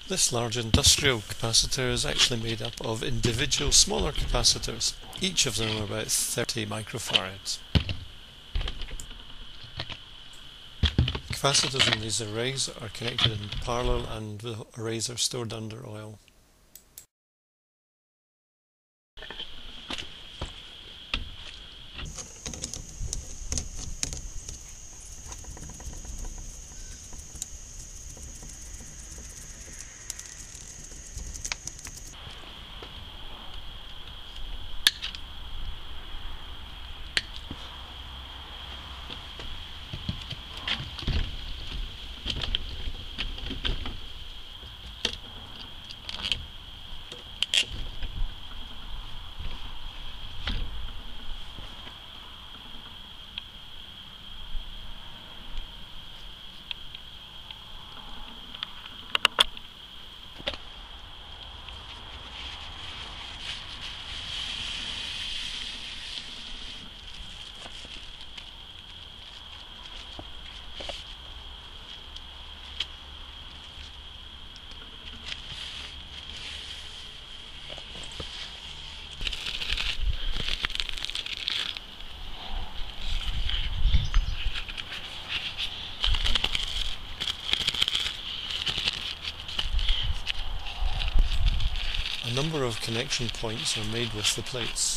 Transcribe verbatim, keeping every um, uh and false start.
This large industrial capacitor is actually made up of individual smaller capacitors, each of them about thirty microfarads. Capacitors in these arrays are connected in parallel and the arrays are stored under oil. A number of connection points are made with the plates.